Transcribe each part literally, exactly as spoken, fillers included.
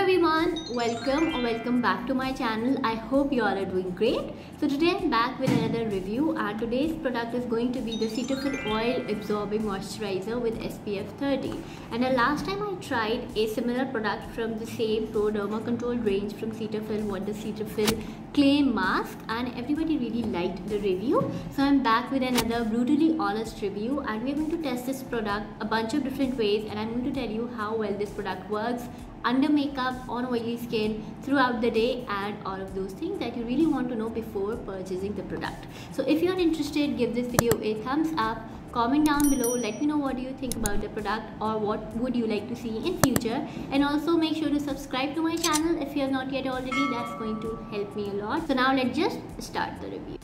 everyone, welcome or welcome back to my channel. I hope you all are doing great. So today I'm back with another review, and today's product is going to be the Cetaphil Oil Absorbing Moisturizer with S P F thirty. And the last time I tried a similar product from the same Pro Derma Controlled range from Cetaphil, what the Cetaphil Clay Mask, and everybody really liked the review. So I'm back with another brutally honest review, and we're going to test this product a bunch of different ways, and I'm going to tell you how well this product works under makeup, on oily skin, throughout the day, and all of those things that you really want to know before purchasing the product. So if you're interested, give this video a thumbs up, comment down below, let me know what do you think about the product or what would you like to see in future, and also make sure to subscribe to my channel if you have not yet already. That's going to help me a lot. So now let's just start the review.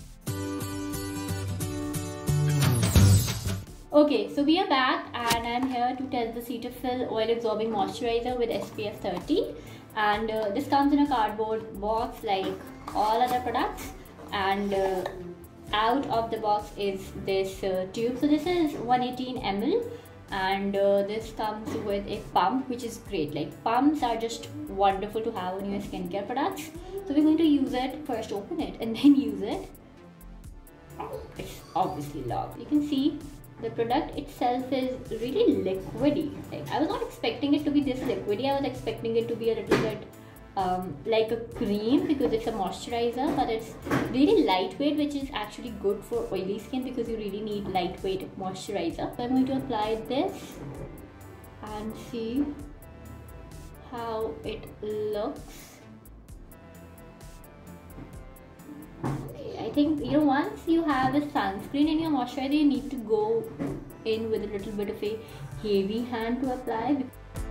Okay, so we are back and I'm here to test the Cetaphil Oil Absorbing Moisturizer with S P F thirty, and uh, this comes in a cardboard box like all other products, and uh, out of the box is this uh, tube. So this is one hundred eighteen milliliters, and uh, this comes with a pump, which is great. Like, pumps are just wonderful to have on your skincare products. So we're going to use it, first open it and then use it. Oh, it's obviously locked. You can see the product itself is really liquidy. Like, I was not expecting it to be this liquidy. I was expecting it to be a little bit um, like a cream because it's a moisturizer, but it's really lightweight, which is actually good for oily skin because you really need lightweight moisturizer. So I'm going to apply this and see how it looks. I think, you know, once you have a sunscreen in your moisturizer, you need to go in with a little bit of a heavy hand to apply.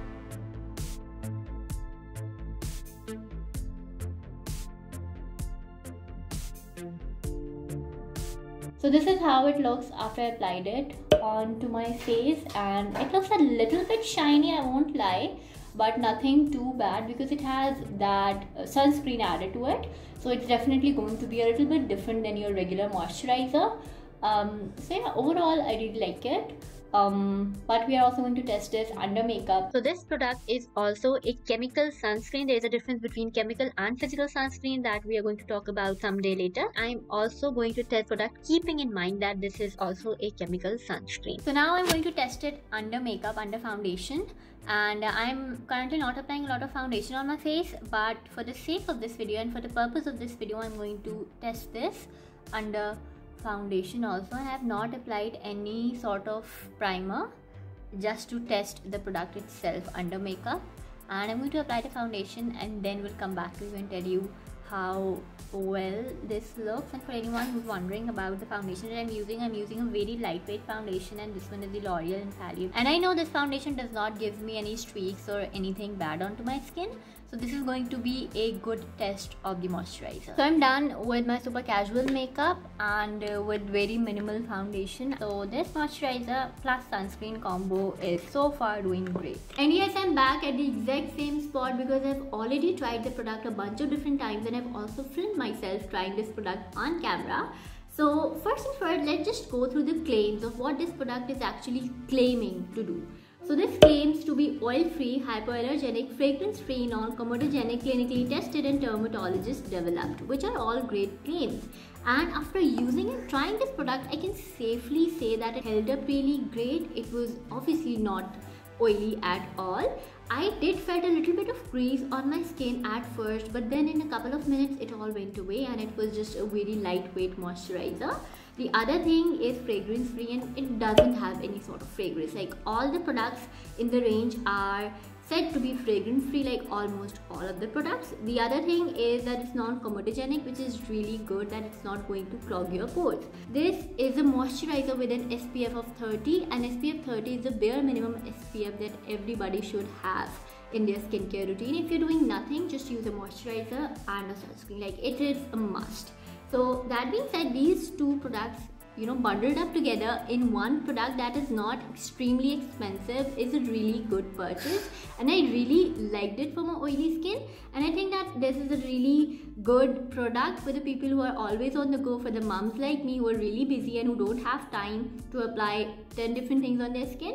So this is how it looks after I applied it onto my face, and it looks a little bit shiny, I won't lie, but nothing too bad because it has that uh, sunscreen added to it. So it's definitely going to be a little bit different than your regular moisturizer. Um, so yeah, overall I really like it. Um, but we are also going to test this under makeup. So this product is also a chemical sunscreen. There is a difference between chemical and physical sunscreen that we are going to talk about someday later. I'm also going to test product keeping in mind that this is also a chemical sunscreen. So now I'm going to test it under makeup, under foundation. And I'm currently not applying a lot of foundation on my face, but for the sake of this video and for the purpose of this video, I'm going to test this under foundation also. I have not applied any sort of primer, just to test the product itself under makeup, and I'm going to apply the foundation and then we'll come back to you and tell you how well this looks. And for anyone who's wondering about the foundation that I'm using, I'm using a very lightweight foundation, and this one is the L'Oreal Infallible. And I know this foundation does not give me any streaks or anything bad onto my skin, so this is going to be a good test of the moisturizer. So I'm done with my super casual makeup and uh, with very minimal foundation. So this moisturizer plus sunscreen combo is so far doing great. And yes, I'm back at the exact same spot because I've already tried the product a bunch of different times, and I've also filmed myself trying this product on camera. So first and first, let's just go through the claims of what this product is actually claiming to do. So this claims to be oil-free, hypoallergenic, fragrance-free, non-comedogenic, clinically tested and dermatologist developed, which are all great claims. And after using and trying this product, I can safely say that it held up really great. It was obviously not oily at all. I did felt a little bit of grease on my skin at first, but then in a couple of minutes it all went away, and it was just a very lightweight moisturizer. The other thing is fragrance free, and it doesn't have any sort of fragrance. Like, all the products in the range are said to be fragrance free, like almost all of the products. The other thing is that it's non-comedogenic, which is really good, that it's not going to clog your pores. This is a moisturizer with an S P F of thirty, and S P F thirty is the bare minimum S P F that everybody should have in their skincare routine. If you're doing nothing, just use a moisturizer and a sunscreen. Like, it is a must. So that being said, these two products, you know, bundled up together in one product that is not extremely expensive is a really good purchase, and I really liked it for my oily skin. And I think that this is a really good product for the people who are always on the go, for the moms like me who are really busy and who don't have time to apply ten different things on their skin.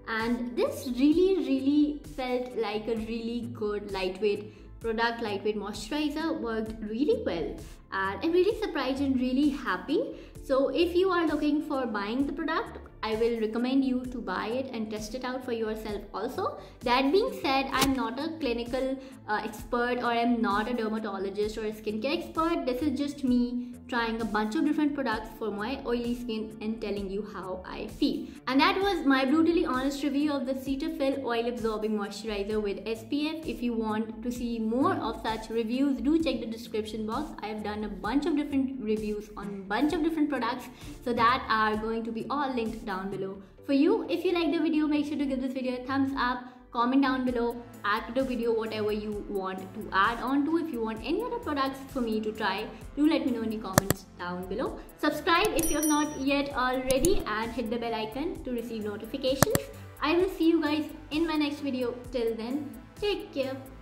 and this really really felt like a really good lightweight product, lightweight moisturizer. Worked really well, and I'm really surprised and really happy. So if you are looking for buying the product, I will recommend you to buy it and test it out for yourself also. That being said, I'm not a clinical uh, expert, or I'm not a dermatologist or a skincare expert. This is just me trying a bunch of different products for my oily skin and telling you how I feel. And that was my brutally honest review of the Cetaphil Oil Absorbing Moisturizer with S P F. If you want to see more of such reviews, do check the description box. I have done a bunch of different reviews on a bunch of different products, so that are going to be all linked down below for you. If you like the video, make sure to give this video a thumbs up. Comment down below, add to the video whatever you want to add on to. If you want any other products for me to try, do let me know in the comments down below. Subscribe if you have not yet already, and hit the bell icon to receive notifications. I will see you guys in my next video. Till then, take care.